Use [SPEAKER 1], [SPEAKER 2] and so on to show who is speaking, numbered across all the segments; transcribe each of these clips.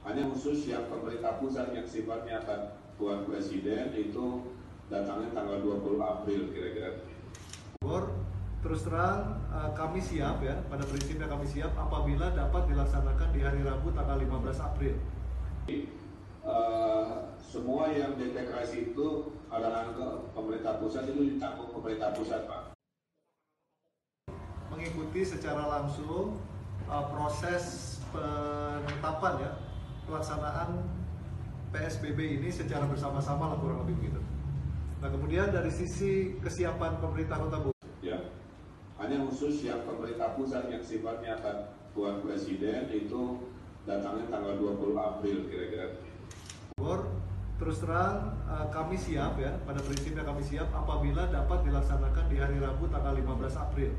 [SPEAKER 1] Hanya khusus yang pemerintah pusat yang sifatnya akan Tuan Presiden itu datangnya tanggal 20 April kira-kira.
[SPEAKER 2] Terus terang kami siap ya, pada prinsipnya kami siap apabila dapat dilaksanakan di hari Rabu tanggal 15 April.
[SPEAKER 1] Semua yang deteksi itu adalah pemerintah pusat itu ditanggung pemerintah pusat, Pak.
[SPEAKER 2] Mengikuti secara langsung proses penetapan ya, pelaksanaan PSBB ini secara bersama-sama lah kurang lebih begitu. Nah kemudian dari sisi kesiapan pemerintah Kota Bogor.
[SPEAKER 1] Ya, hanya khusus yang pemerintah pusat yang sifatnya akan Tuan Presiden itu datangnya tanggal 20 April kira-kira.
[SPEAKER 2] Terus terang kami siap ya, pada prinsipnya kami siap apabila dapat dilaksanakan di hari Rabu tanggal 15 April.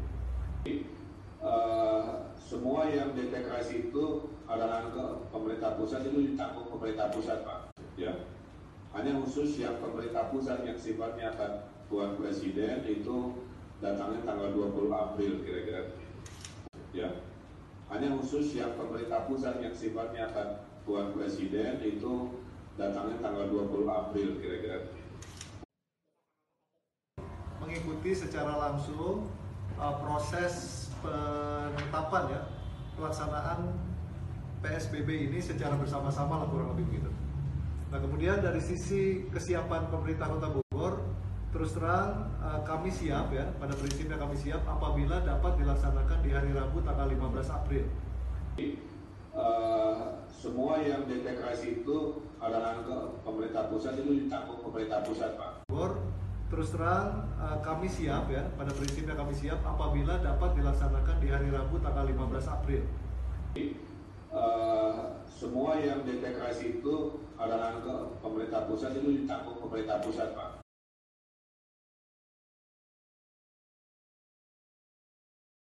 [SPEAKER 1] Semua yang deteksi itu adalah pemerintah pusat itu ditanggung pemerintah pusat, Pak. Ya, hanya khusus yang pemerintah pusat yang sifatnya akan Tuan Presiden itu datangnya tanggal 20 April kira-kira. Ya, hanya khusus yang pemerintah pusat yang sifatnya akan Tuan Presiden itu datangnya tanggal 20 April kira-kira.
[SPEAKER 2] Mengikuti secara langsung proses penetapan ya, pelaksanaan PSBB ini secara bersama-sama lah kurang lebih begitu. Nah kemudian dari sisi kesiapan pemerintah Kota Bogor, terus terang kami siap ya, pada prinsipnya kami siap apabila dapat dilaksanakan di hari Rabu tanggal 15 April.
[SPEAKER 1] Semua yang deteksi itu adalah pemerintah pusat itu ditanggung pemerintah pusat, Pak.
[SPEAKER 2] Terus terang kami siap ya, pada prinsipnya kami siap apabila dapat dilaksanakan di hari Rabu tanggal 15 April.
[SPEAKER 1] Semua yang deteksi itu adalah pemerintah pusat itu ditanggung pemerintah pusat, Pak.